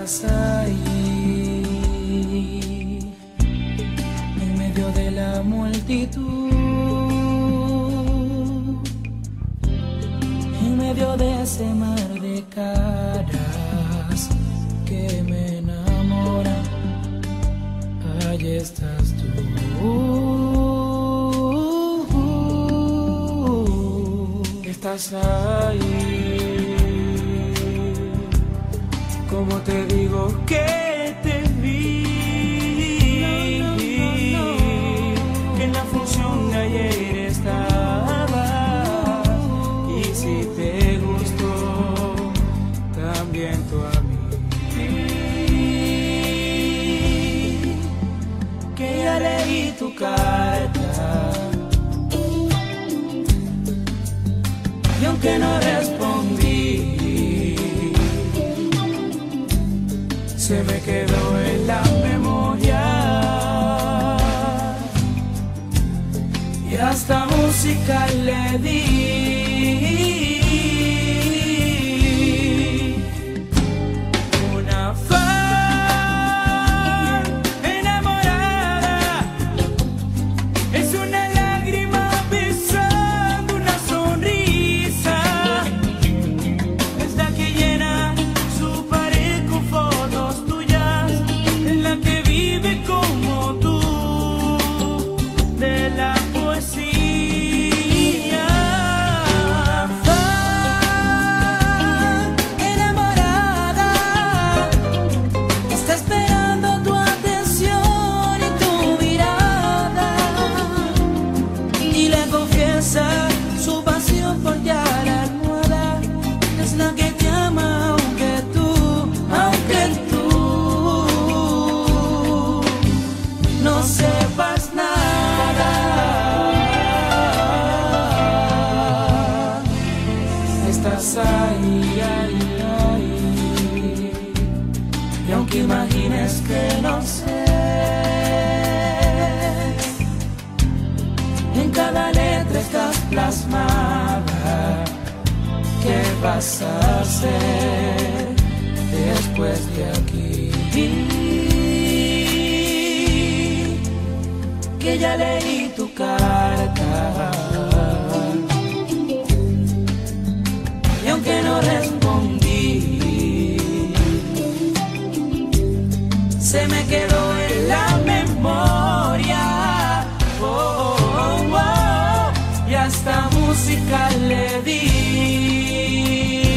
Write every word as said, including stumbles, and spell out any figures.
estás ahí, en medio de la multitud, en medio de ese mar de caras que me enamoran. Allí estás tú. Estás ahí, como te digo que te vi, no, no, no, no. Que en la función de ayer estaba, y si te gustó también tú a mí, que ya leí tu carta. Y aunque no respondí, se me quedó en la memoria, y hasta música le di. Una fan enamorada es una lágrima besando una sonrisa. Como tú, de la poesía. Fan enamorada está esperando tu atención y tu mirada, y le confiesa su pasión por ya la almohada. Es la que te ama aunque tú, aunque tú no sepas nada. Estás ahí, ahí, ahí, y aunque imagines que no sé, en cada letra estás plasmada. ¿Qué vas a hacer después de aquí? Que ya leí tu carta, y aunque no respondí, se me quedó en la memoria, oh, oh, oh, y hasta música le di.